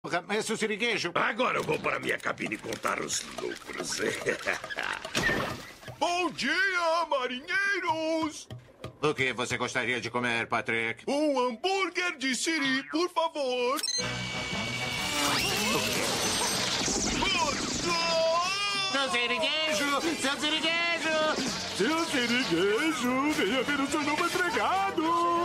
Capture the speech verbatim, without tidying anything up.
É seu siriguejo. Agora eu vou para minha cabine contar os lucros. Bom dia, marinheiros! O que você gostaria de comer, Patrick? Um hambúrguer de siri, por favor. Seu siriguejo! Seu siriguejo! Seu siriguejo, venha ver o seu novo empregado!